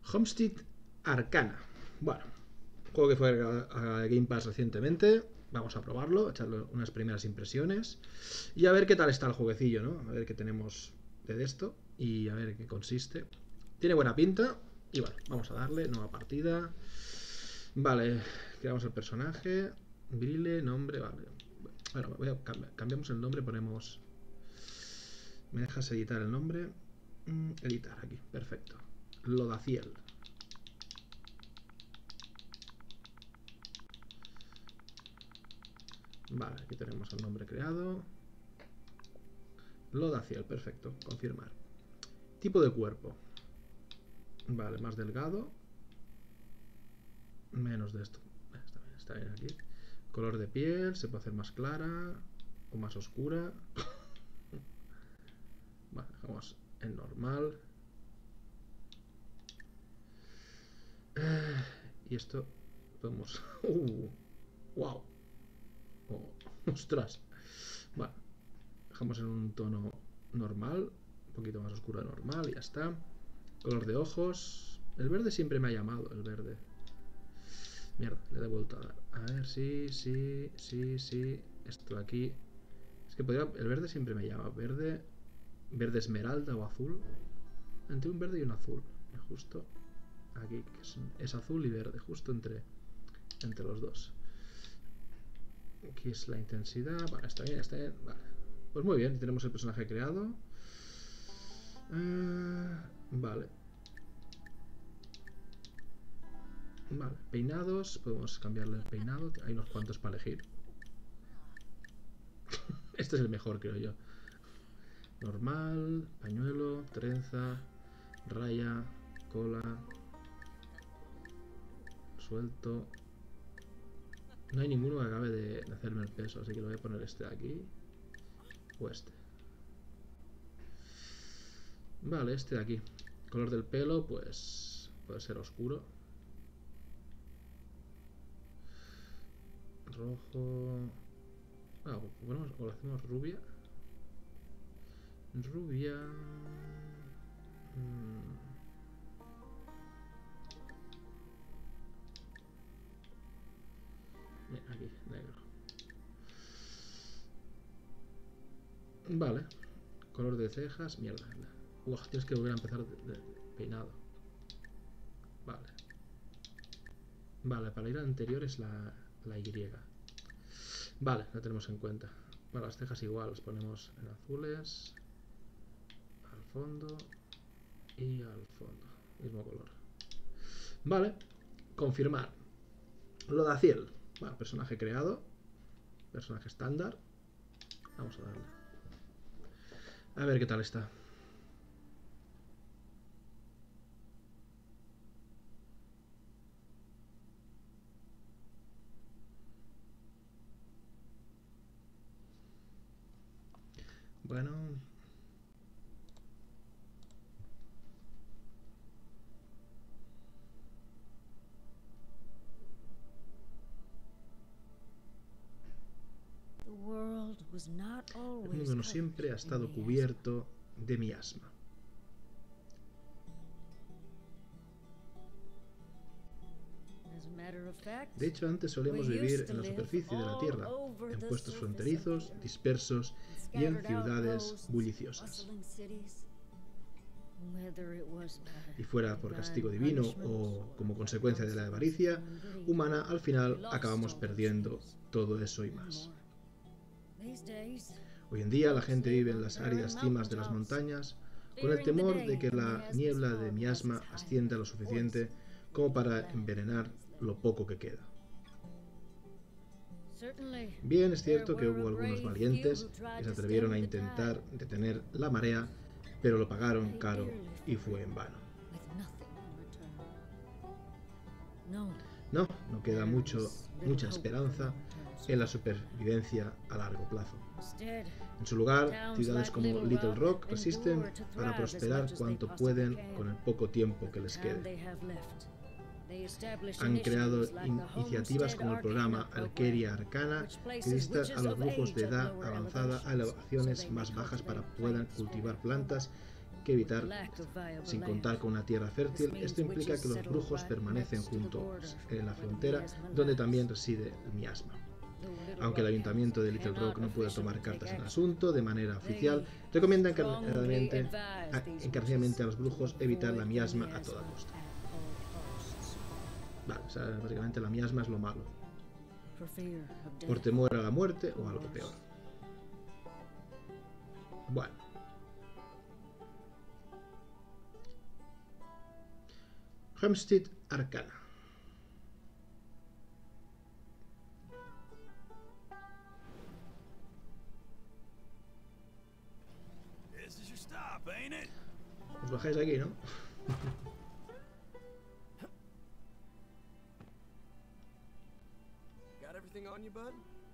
Homestead Arcana. Bueno, juego que fue a Game Pass recientemente. Vamos a probarlo, echarle unas primeras impresiones y a ver qué tal está el jueguecillo, ¿no? A ver qué tenemos de esto y a ver qué consiste. Tiene buena pinta y bueno, vamos a darle nueva partida. Vale, creamos el personaje. Brile, nombre, vale. Bueno, cambiamos el nombre, ponemos... ¿Me dejas editar el nombre? Editar, aquí, perfecto. Lodaciel. Vale, aquí tenemos el nombre creado. Lodaciel, perfecto, confirmar. Tipo de cuerpo. Vale, más delgado. Menos de esto. Está bien aquí. Color de piel, se puede hacer más clara o más oscura. Vale, dejamos en normal. Y esto podemos... ¡Wow! Oh, ¡ostras! Vale, dejamos en un tono normal, un poquito más oscuro de normal y ya está. Color de ojos. El verde siempre me ha llamado, el verde. Mierda, le he devuelto a dar. A ver, sí. Esto de aquí. Es que podría... El verde siempre me llama. Verde esmeralda o azul. Entre un verde y un azul. Justo aquí, que es azul y verde. Justo entre los dos. Aquí es la intensidad. Vale, está bien. Vale. Pues muy bien, tenemos el personaje creado. Vale. Vale, peinados. Podemos cambiarle el peinado. Hay unos cuantos para elegir. Este es el mejor, creo yo. Normal, pañuelo, trenza, raya, cola, suelto. No hay ninguno que acabe de hacerme el peso, así que lo voy a poner este de aquí o este. Vale, este de aquí. Color del pelo, pues puede ser oscuro. Rojo. Bueno, o lo hacemos rubia. Rubia. Aquí, negro. Vale. Color de cejas. Mierda. Tienes que volver a empezar de peinado. Vale. Vale, para ir al anterior es la Y. Vale, la tenemos en cuenta. Bueno, las cejas igual, las ponemos en azules. Al fondo. Y al fondo. Mismo color. Vale. Confirmar. Lodaciel. Bueno, personaje creado. Personaje estándar. Vamos a darle. A ver qué tal está. Bueno. El mundo no siempre ha estado cubierto de miasma. De hecho, antes solíamos vivir en la superficie de la Tierra, en puestos fronterizos, dispersos y en ciudades bulliciosas. Y fuera por castigo divino o como consecuencia de la avaricia humana, al final acabamos perdiendo todo eso y más. Hoy en día la gente vive en las áridas cimas de las montañas con el temor de que la niebla de miasma ascienda lo suficiente como para envenenar lo poco que queda. Bien, es cierto que hubo algunos valientes que se atrevieron a intentar detener la marea, pero lo pagaron caro y fue en vano. No queda mucha esperanza en la supervivencia a largo plazo. En su lugar, ciudades como Little Rock resisten para prosperar cuanto pueden con el poco tiempo que les quede. Han creado iniciativas como el programa Alqueria Arcana, que insta a los brujos de edad avanzada a elevaciones más bajas para que puedan cultivar plantas que evitar sin contar con una tierra fértil. Esto implica que los brujos permanecen juntos en la frontera donde también reside el miasma. Aunque el ayuntamiento de Little Rock no puede tomar cartas en el asunto de manera oficial, recomienda encarecidamente a los brujos evitar la miasma a toda costa. Vale, o sea, básicamente la miasma es lo malo. Por temor a la muerte o algo peor. Bueno. Homestead Arcana. Os bajáis aquí, ¿no? Got everything on you, bud?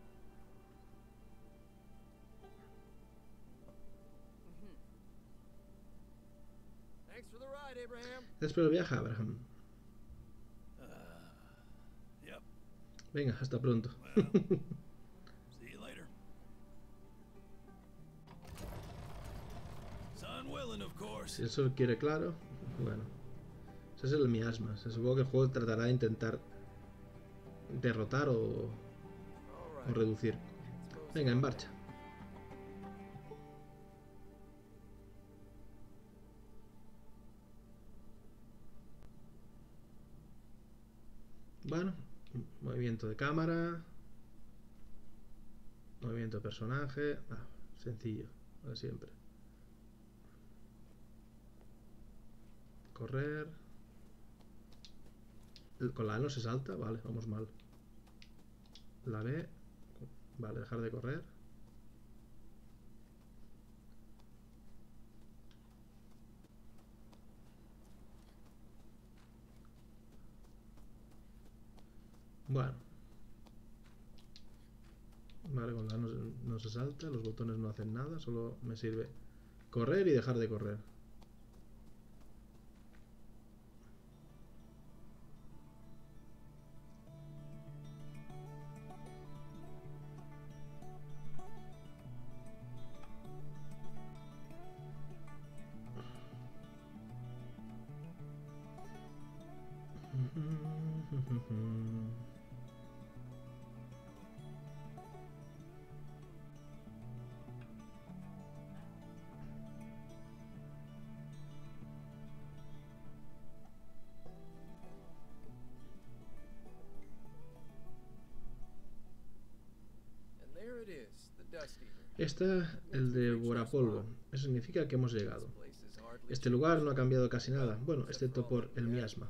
Thanks for the ride, Abraham. Después viaja, Abraham. Yep. Venga, hasta pronto. Well, see you later. Son willing, of course. Si eso quiere claro, bueno. Ese es el miasma. Se supongo que el juego tratará de intentar derrotar o reducir. Venga, en marcha. Bueno, movimiento de cámara, movimiento de personaje, sencillo, lo de siempre. Correr. Con la A no se salta, vale, vamos mal. La B, vale, dejar de correr. Bueno. Vale, con la A no se salta, los botones no hacen nada, solo me sirve correr y dejar de correr. Está el de Borapolvo. Eso significa que hemos llegado. Este lugar no ha cambiado casi nada. Bueno, excepto por el miasma.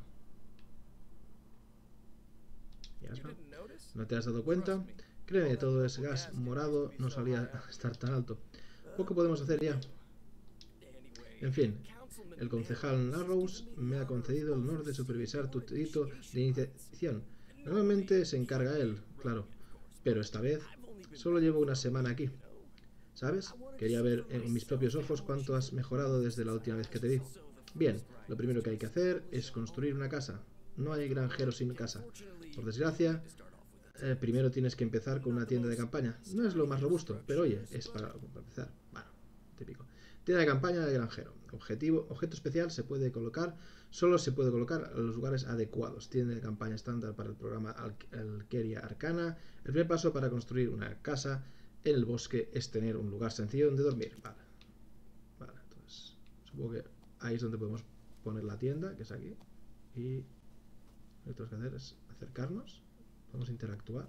¿Miasma? ¿No te has dado cuenta? Créeme, todo ese gas morado no solía estar tan alto. Poco podemos hacer ya. En fin, el concejal Narrows me ha concedido el honor de supervisar tu rito de iniciación. Normalmente se encarga él, claro. Pero esta vez solo llevo una semana aquí. ¿Sabes? Quería ver en mis propios ojos cuánto has mejorado desde la última vez que te vi. Bien, lo primero que hay que hacer es construir una casa. No hay granjero sin casa. Por desgracia, primero tienes que empezar con una tienda de campaña. No es lo más robusto, pero oye, es para empezar. Bueno, típico. Tienda de campaña de granjero. Objeto especial solo se puede colocar en los lugares adecuados. Tienda de campaña estándar para el programa Alqueria Arcana. El primer paso para construir una casa en el bosque es tener un lugar sencillo donde dormir. Vale. Vale, entonces supongo que ahí es donde podemos poner la tienda, que es aquí. Y lo que tenemos que hacer es acercarnos. Podemos interactuar.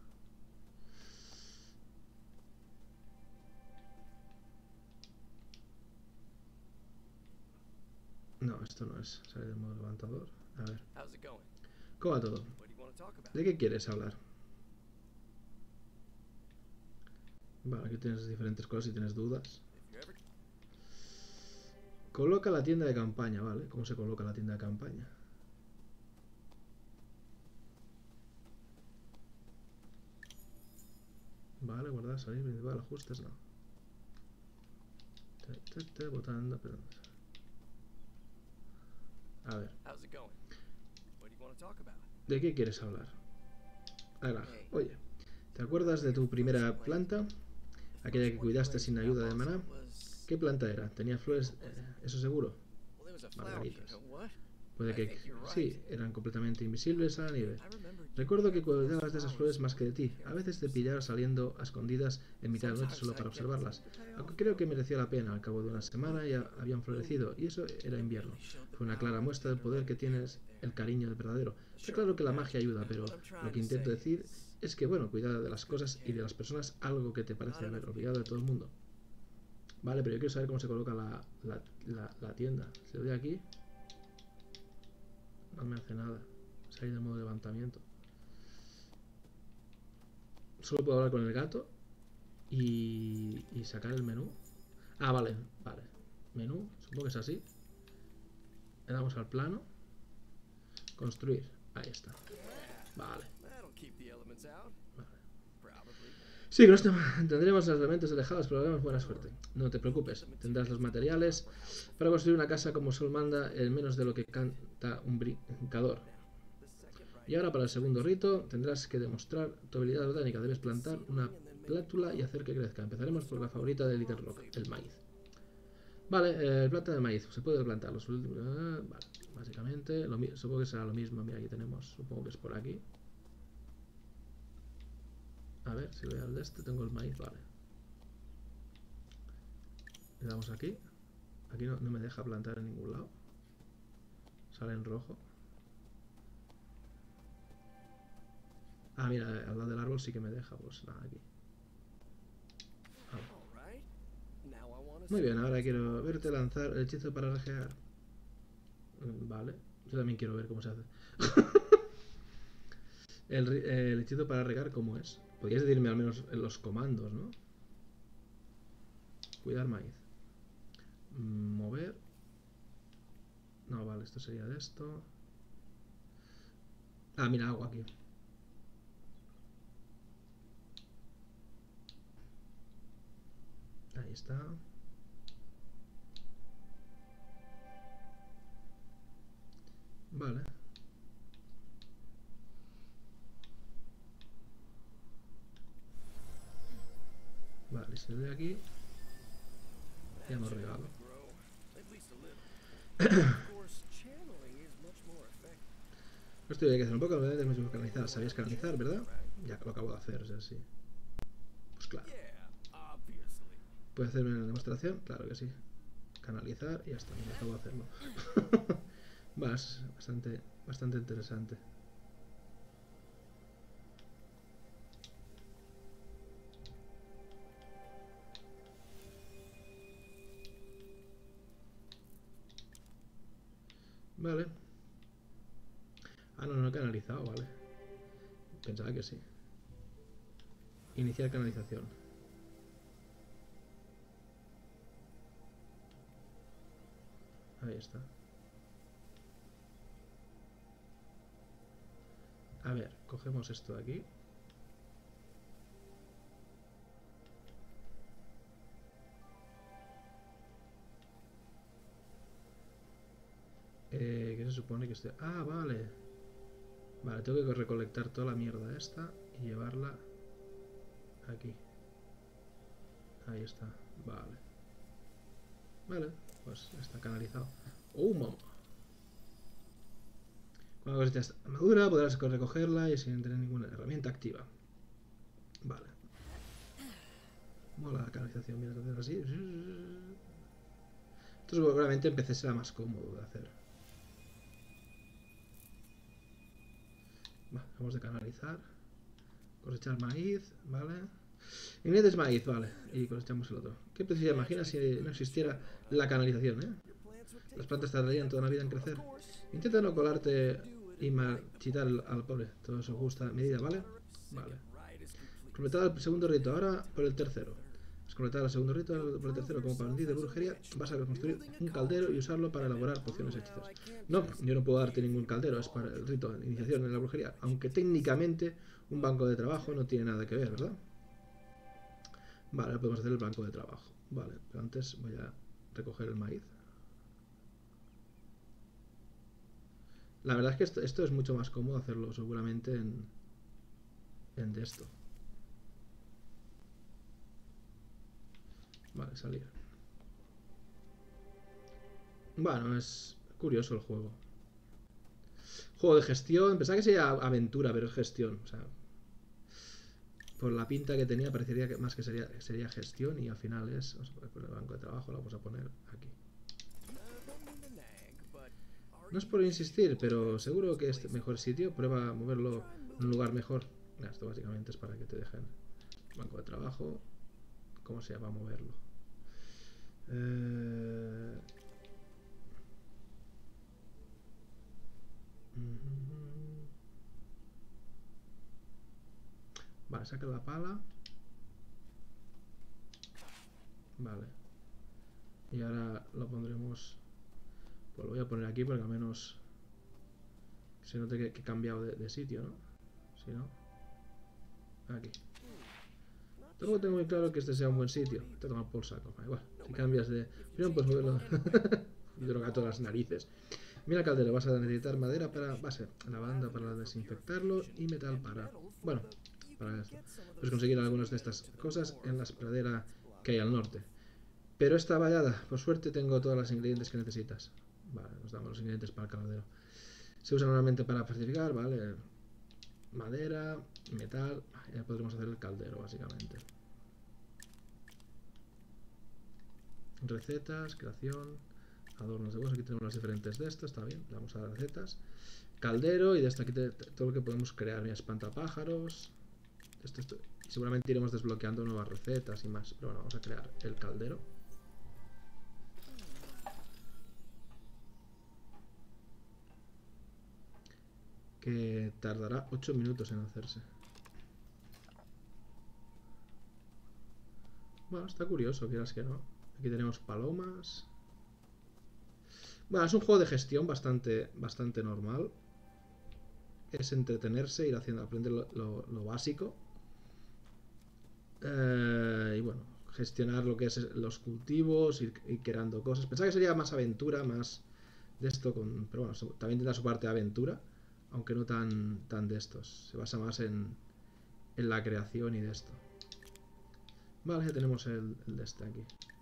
No, esto no es. Sale del modo levantador. A ver. ¿Cómo va todo? ¿De qué quieres hablar? Vale, aquí tienes diferentes cosas si tienes dudas. Coloca la tienda de campaña, ¿vale? ¿Cómo se coloca la tienda de campaña? Vale, guardar, salir, principal, ajustes, no. Botando, perdón. A ver. ¿De qué quieres hablar? Oye, ¿te acuerdas de tu primera planta? Aquella que cuidaste sin ayuda de maná. ¿Qué planta era? ¿Tenía flores? ¿Eso seguro? Well, it was a flower, you Margaritas. know what? Puede I que think you're sí, right. eran completamente invisibles a la nieve. I remember you Recuerdo que cared for those cuidabas de esas flores más que de ti. A veces te pillaba saliendo a escondidas en mitad de la noche solo para observarlas. Aunque creo que mereció la pena. Al cabo de una semana ya habían florecido, y eso era invierno. Fue una clara muestra del poder que tienes, el cariño verdadero. Está claro que la magia ayuda, pero lo que intento decir es que, bueno, cuidar de las cosas y de las personas, algo que te parece haber olvidado de todo el mundo. Vale, pero yo quiero saber cómo se coloca la tienda. Si le doy aquí, no me hace nada. Salir del modo de levantamiento. Solo puedo hablar con el gato y sacar el menú. Ah, vale, vale. Menú, supongo que es así. Le damos al plano. Construir. Ahí está. Vale. That'll keep the elements out. Vale. Probably. Sí, con esto tendremos los elementos alejados, pero haremos buena suerte. No te preocupes, tendrás los materiales para construir una casa como Sol manda, en menos de lo que canta un brincador. Y ahora para el segundo rito tendrás que demostrar tu habilidad botánica. Debes plantar una plátula y hacer que crezca. Empezaremos por la favorita de Little Rock, el maíz. Vale, planta de maíz. Se puede plantar los últimos. Vale, básicamente, supongo que será lo mismo. Mira, aquí tenemos, supongo que es por aquí. A ver, si voy al de este, tengo el maíz, vale. Le damos aquí. Aquí no me deja plantar en ningún lado. Sale en rojo. Ah, mira, al lado del árbol sí que me deja, pues nada, aquí. Muy bien, ahora quiero verte lanzar el hechizo para regear. Vale, yo también quiero ver cómo se hace. el hechizo para regar, ¿cómo es? Podrías decirme al menos en los comandos, ¿no? Cuidar maíz. Mover. No, vale, esto sería de esto. Ah, mira, agua aquí. Ahí está. Vale. Vale, se ve aquí. Ya hemos regado. Esto hay que hacer un poco, de mismo canalizar. ¿Sabías canalizar, verdad? Ya lo acabo de hacer, o sea, sí. Pues claro. ¿Puedes hacerme una demostración? Claro que sí. Canalizar y ya está, me acabo de hacerlo. Bastante interesante. Vale. Ah, no he canalizado, vale. Pensaba que sí. Iniciar canalización. Ahí está. A ver, cogemos esto de aquí. ¿Qué se supone que esté? Ah, vale. Vale, tengo que recolectar toda la mierda esta y llevarla aquí. Ahí está. Vale. Vale, pues está canalizado. ¡Oh, mamá! Cuando cosechas madura podrás recogerla y sin tener ninguna herramienta activa. Vale. Mola la canalización, mira, hacer así. Esto seguramente en PC será más cómodo de hacer. Vale, vamos de canalizar. Cosechar maíz, vale. Ingredientes maíz, vale. Y cosechamos el otro. ¿Qué precisa? Imagina si no existiera la canalización, ¿eh? Las plantas tardarían toda la vida en crecer. Intenta no colarte y marchitar al pobre. Todo eso justa medida, ¿vale? Vale. Completado el segundo rito, ahora por el tercero. Has completado el segundo rito por el tercero. Como aprendiz de brujería, vas a construir un caldero y usarlo para elaborar pociones y hechizos. No, yo no puedo darte ningún caldero, es para el rito de iniciación en la brujería. Aunque técnicamente un banco de trabajo no tiene nada que ver, ¿verdad? Vale, podemos hacer el banco de trabajo. Vale, pero antes voy a recoger el maíz. La verdad es que esto es mucho más cómodo hacerlo seguramente en de esto. Vale, salir. Bueno, es curioso el juego. Juego de gestión. Pensaba que sería aventura, pero es gestión. O sea, por la pinta que tenía, parecería que más que sería gestión. Y al final es. Vamos a poner por el banco de trabajo, lo vamos a poner aquí. No es por insistir, pero seguro que este mejor sitio. Prueba a moverlo en un lugar mejor. Esto básicamente es para que te dejen. Banco de trabajo. ¿Cómo se llama moverlo? Eh... Vale, saca la pala. Vale. Y ahora lo pondremos. Pues lo voy a poner aquí porque al menos se note que he cambiado de sitio, ¿no? Si no. Aquí. Tampoco tengo muy claro que este sea un buen sitio. Te tomas por saco. Igual, si cambias de. Primero pues moverlo. Droga todas las narices. Mira, caldero, vas a necesitar madera para base, lavanda para desinfectarlo y metal para. Bueno, para esto. Puedes conseguir algunas de estas cosas en la pradera que hay al norte. Pero esta vallada, por suerte tengo todos los ingredientes que necesitas. Vale, nos damos los ingredientes para el caldero. Se usa normalmente para pacificar, ¿vale? Madera, metal. Ya podremos hacer el caldero, básicamente. Recetas, creación, adornos de hueso. Aquí tenemos las diferentes de esto, está bien. Le damos a las recetas. Caldero y de esto aquí todo lo que podemos crear. Mira, espantapájaros. Esto. Seguramente iremos desbloqueando nuevas recetas y más. Pero bueno, vamos a crear el caldero. Que tardará 8 minutos en hacerse. Bueno, está curioso, quieras que no. Aquí tenemos palomas. Bueno, es un juego de gestión bastante normal. Es entretenerse, ir haciendo, aprender lo básico. Y bueno, gestionar lo que es los cultivos, ir creando cosas. Pensaba que sería más aventura, más de esto, pero bueno, también tendrá su parte de aventura, aunque no tan de estos. Se basa más en la creación y de esto. Vale, ya tenemos el de este aquí.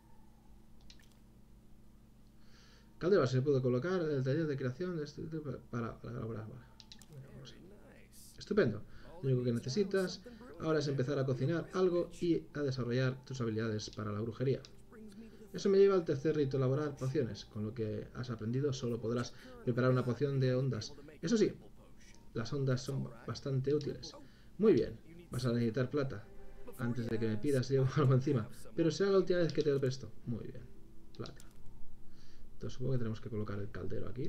Caldera, se puede colocar el taller de creación de este para elaborar. Vale. Estupendo. Lo único que necesitas ahora es empezar a cocinar algo y a desarrollar tus habilidades para la brujería. Eso me lleva al tercer rito, elaborar pociones. Con lo que has aprendido solo podrás preparar una poción de ondas. Eso sí, las ondas son bastante útiles. Muy bien, vas a necesitar plata. Antes de que me pidas llevo algo encima, pero será la última vez que te lo presto. Muy bien, plata. Entonces supongo que tenemos que colocar el caldero aquí.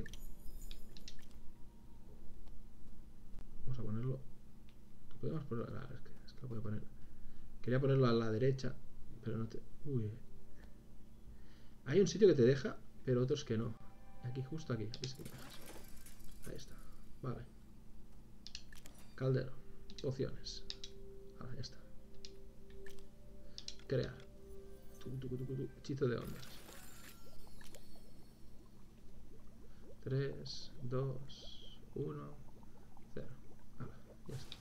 Vamos a ponerlo. Podemos ponerlo. Es que lo puedo poner. Quería ponerlo a la derecha, pero no te. Uy. Hay un sitio que te deja, pero otros que no. Aquí, justo aquí. Ahí está. Vale. Caldero. Pociones. Ahí está. Crear. Hechizo de ondas. 3, 2, 1, 0. Vale, ya está.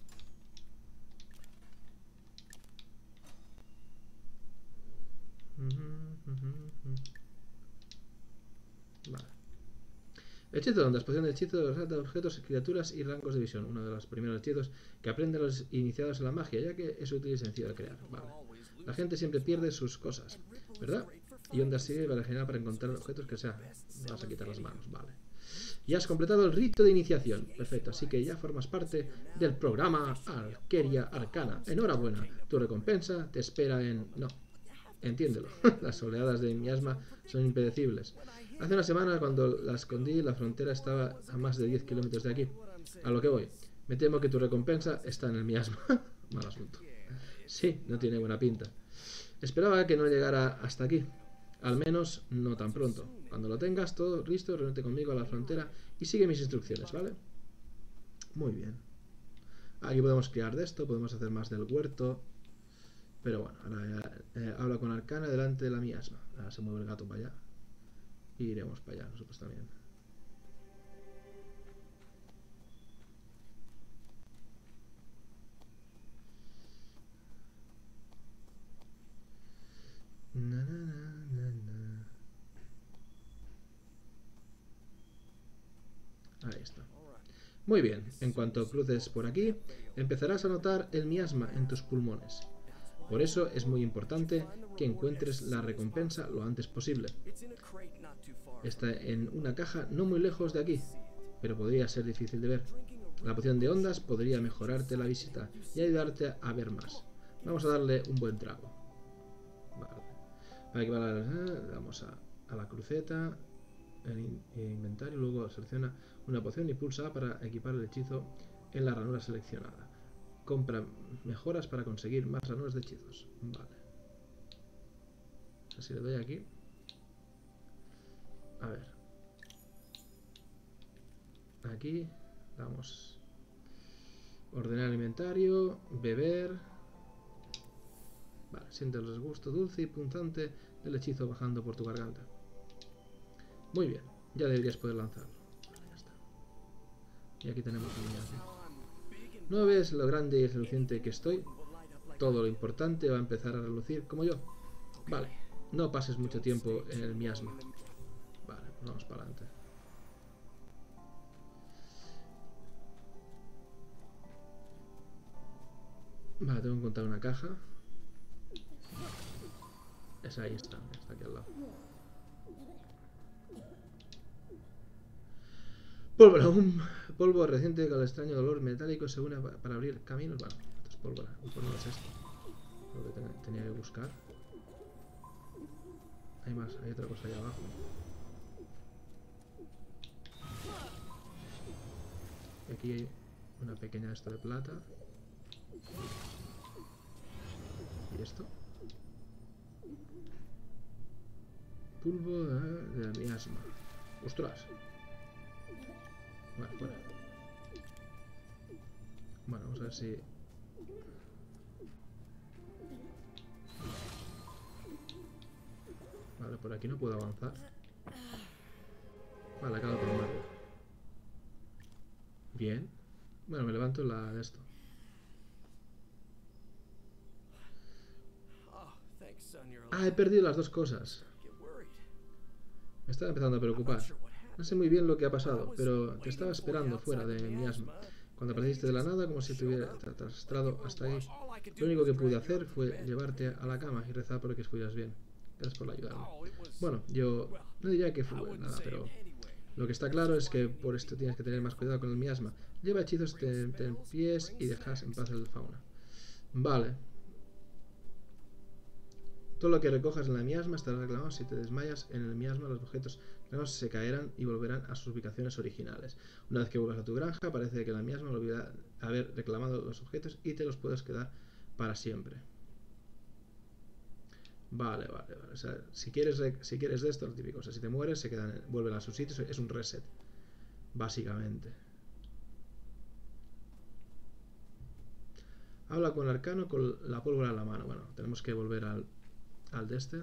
Vale. Hechizo de ondas, poción de hechizo de objetos, criaturas y rangos de visión. Uno de los primeros hechizos que aprenden los iniciados en la magia, ya que es útil y sencillo de crear. Vale. La gente siempre pierde sus cosas, ¿verdad? Y ondas sirve para generar para encontrar objetos que sea. Vas a quitar las manos, vale. Y has completado el rito de iniciación. Perfecto, así que ya formas parte del programa Alqueria Arcana. Enhorabuena, tu recompensa te espera en... No, entiéndelo. Las oleadas de miasma son impredecibles. Hace una semana, cuando la escondí, la frontera estaba a más de 10 kilómetros de aquí. A lo que voy. Me temo que tu recompensa está en el miasma. Mal asunto. Sí, no tiene buena pinta. Esperaba que no llegara hasta aquí. Al menos no tan pronto. Cuando lo tengas todo listo, reúnete conmigo a la frontera y sigue mis instrucciones, ¿vale? Muy bien. Aquí podemos crear de esto, podemos hacer más del huerto. Pero bueno, ahora ya, habla con Arcana delante de la miasma. Ahora se mueve el gato para allá. Y iremos para allá, nosotros también. Na, na, na, na. Ahí está. Muy bien, en cuanto cruces por aquí, empezarás a notar el miasma en tus pulmones. Por eso es muy importante que encuentres la recompensa lo antes posible. Está en una caja no muy lejos de aquí, pero podría ser difícil de ver. La poción de ondas podría mejorarte la visita y ayudarte a ver más. Vamos a darle un buen trago. Vale. Para equiparar, vamos a la cruceta, el inventario, luego selecciona una poción y pulsa A para equipar el hechizo en la ranura seleccionada. Compra mejoras para conseguir más ranuras de hechizos. Vale. Así le doy aquí. A ver. Aquí vamos. Ordenar el inventario, beber. Vale, siente el resgusto dulce y punzante del hechizo bajando por tu garganta. Muy bien, ya deberías poder lanzarlo. Vale, ya está. Y aquí tenemos el miasma. ¿No ves lo grande y reluciente que estoy? Todo lo importante va a empezar a relucir como yo. Vale, no pases mucho tiempo en el miasma. Vale, vamos para adelante. Vale, tengo que encontrar una caja. Esa ahí está aquí al lado. Pólvora, un polvo reciente con el extraño dolor metálico se une para abrir caminos. Bueno, esto es pólvora, pues no es esto. Lo que tenía que buscar. Hay más, hay otra cosa ahí abajo. Y aquí hay una pequeña esta de plata. ¿Y esto? Polvo de miasma. ¡Ostras! Vale, fuera. Bueno, vamos a ver si... Vale, por aquí no puedo avanzar. Vale, acabo de tomarlo. Bien. Bueno, me levanto la de esto. Ah, he perdido las dos cosas. Me estaba empezando a preocupar. No sé muy bien lo que ha pasado, pero te estaba esperando fuera de miasma. Cuando apareciste de la nada, como si te hubiera arrastrado hasta ahí. Lo único que pude hacer fue llevarte a la cama y rezar por que estuvieras bien. Gracias por ayudarme. Bueno, yo no diría que fue nada, pero lo que está claro es que por esto tienes que tener más cuidado con el miasma. Lleva hechizos, ten pies y dejas en paz el fauna. Vale. Todo lo que recojas en la miasma estará reclamado. Si te desmayas en el miasma, los objetos reclamados se caerán y volverán a sus ubicaciones originales. Una vez que vuelvas a tu granja, parece que la miasma olvidará haber reclamado los objetos y te los puedes quedar para siempre. Vale. O sea, si quieres de esto, lo típico. O sea, si te mueres, se quedan, vuelven a sus sitios. Es un reset, básicamente. Habla con el arcano con la pólvora en la mano. Bueno, tenemos que volver al de este.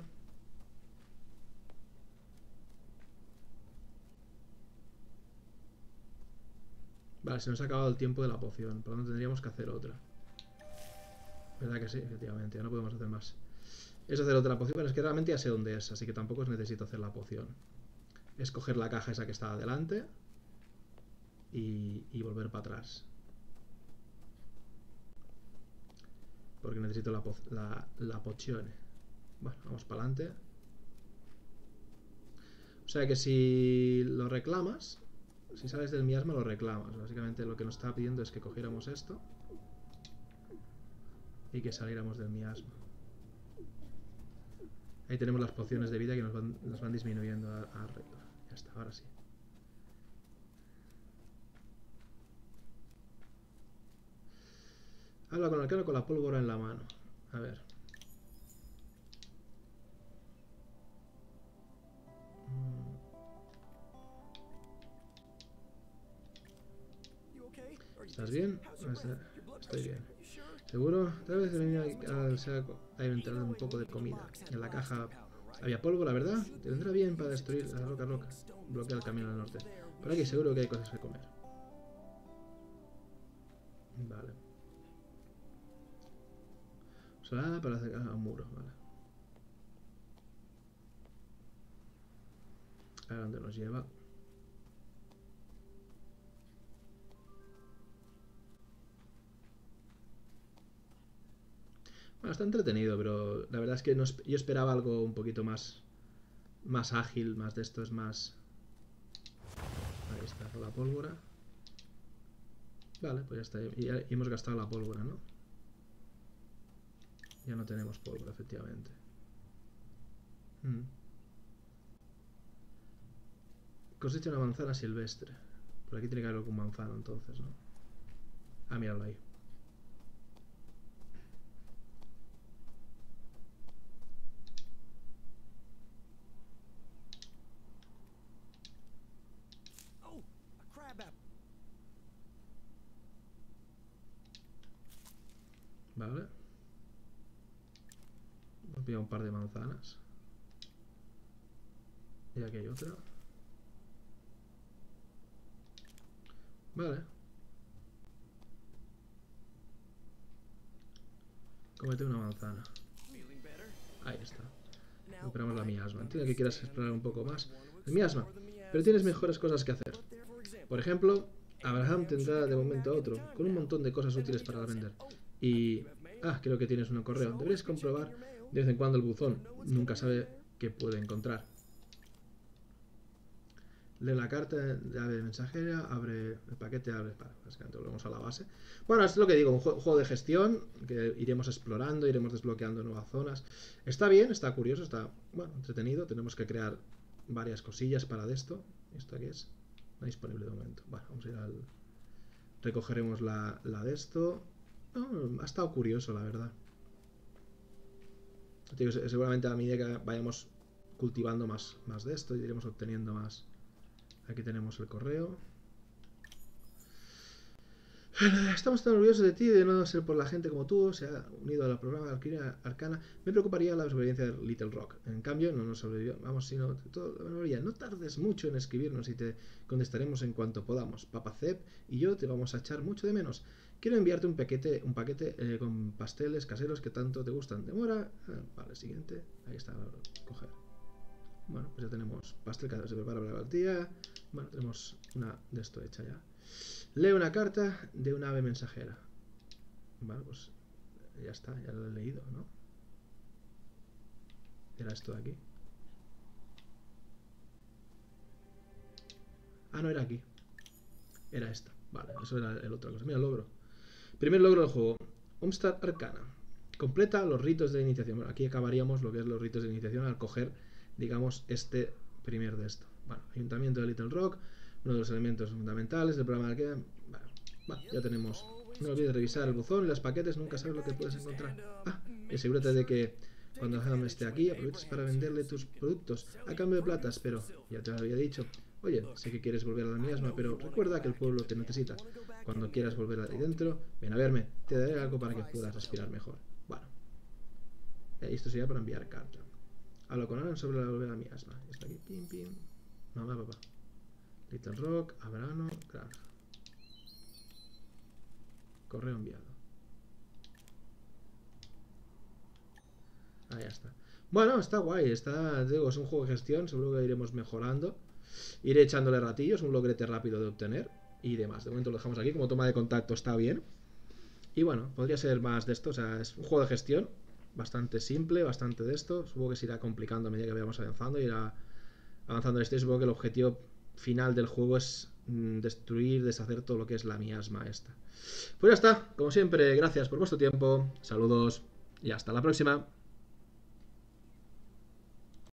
Vale, se nos ha acabado el tiempo de la poción, por lo tanto tendríamos que hacer otra. ¿Verdad que sí? Efectivamente, ya no podemos hacer más. Es hacer otra poción, pero es que realmente ya sé dónde es, así que tampoco necesito hacer la poción. Es coger la caja esa que está adelante y volver para atrás. Porque necesito la poción. Bueno, vamos para adelante. O sea que si lo reclamas, si sales del miasma lo reclamas. Básicamente lo que nos está pidiendo es que cogiéramos esto y que saliéramos del miasma. Ahí tenemos las pociones de vida que nos van disminuyendo arriba. Ya está, ahora sí. Habla con el arcano con la pólvora en la mano. A ver. ¿Estás bien? Estoy bien. ¿Seguro? Tal vez venía a inventar un poco de comida. En la caja había pólvora, ¿verdad? Te vendrá bien para destruir la roca. Bloquea el camino al norte. Por aquí seguro que hay cosas que comer. Vale. Solada para acercar a un muro, vale. A ver dónde nos lleva. Bueno, está entretenido, pero la verdad es que yo esperaba algo un poquito más ágil, más de esto, es más... Ahí está, con la pólvora. Vale, pues ya está. Y hemos gastado la pólvora, ¿no? Ya no tenemos pólvora, efectivamente. Cosecha una manzana silvestre. Por aquí tiene que haber algún manzano entonces, ¿no? Ah, míralo ahí. Oh, a crab apple. Vale. Hemos pillado un par de manzanas. Y aquí hay otra. Vale. Cómete una manzana. Feeling better? Ahí está. Now, Recuperamos la I miasma. Entiendo que quieras explorar un poco más el miasma, miasma, pero tienes mejores cosas que hacer. Por ejemplo, Abraham tendrá de momento a otro, con un montón de cosas útiles para vender. Y... Ah, creo que tienes un correo. Deberías comprobar de vez en cuando el buzón. Nunca sabe qué puede encontrar. Lee la carta de ave mensajera, abre el paquete, abre... Básicamente volvemos a la base. Bueno, es lo que digo, un juego de gestión, que iremos explorando, iremos desbloqueando nuevas zonas. Está bien, está curioso, está, bueno, entretenido. Tenemos que crear varias cosillas para esto. ¿Esto qué es? No disponible de momento. Bueno, vamos a ir al... Recogeremos la de esto. No, ha estado curioso, la verdad. Digo, seguramente a medida que vayamos cultivando más de esto, iremos obteniendo más. Aquí tenemos el correo. Estamos tan orgullosos de ti, de no ser por la gente como tú, se ha unido al programa de Alquimia Arcana. Me preocuparía la sobrevivencia de Little Rock. En cambio, no nos sobrevivió. Vamos, sino no tardes mucho en escribirnos y te contestaremos en cuanto podamos. Papa Zep y yo te vamos a echar mucho de menos. Quiero enviarte un paquete con pasteles caseros que tanto te gustan. ¿Demora? Vale, siguiente. Ahí está, coger. Bueno, pues ya tenemos pastel que se prepara para la partida. Bueno, tenemos una de esto hecha ya. Lee una carta de una ave mensajera. Vale, pues ya está, ya lo he leído, ¿no? Era esto de aquí. Ah, no, era aquí. Era esta. Vale, eso era el otro cosa. Mira, logro. Primer logro del juego. Homestead Arcana. Completa los ritos de iniciación. Bueno, aquí acabaríamos lo que es los ritos de iniciación al coger, digamos, este primer de esto. Bueno, Ayuntamiento de Little Rock. Uno de los elementos fundamentales del programa de Arcana. Bueno, ya tenemos. No olvides revisar el buzón y los paquetes. Nunca sabes lo que puedes encontrar. Ah, y asegúrate de que cuando Ham esté aquí aproveches para venderle tus productos a cambio de platas. Pero ya te lo había dicho. Oye, sé que quieres volver a la miasma, pero recuerda que el pueblo te necesita. Cuando quieras volver ahí dentro, ven a verme. Te daré algo para que puedas respirar mejor. Bueno. Esto sería para enviar carta. Hablo con Alan sobre la volver a la miasma. Está aquí. Pim, pim. Mamá, papá. Little Rock, Abrano, Crack. Correo enviado. Ahí está. Bueno, está guay. Digo, es un juego de gestión. Seguro que iremos mejorando. Iré echándole ratillos. Un logrete rápido de obtener. Y demás. De momento lo dejamos aquí. Como toma de contacto está bien. Y bueno, podría ser más de esto. O sea, es un juego de gestión. Bastante simple. Bastante de esto. Supongo que se irá complicando a medida que vayamos avanzando. Irá avanzando en este. Supongo que el objetivo final del juego es destruir, deshacer todo lo que es la miasma esta. Pues ya está, como siempre, gracias por vuestro tiempo, saludos y hasta la próxima.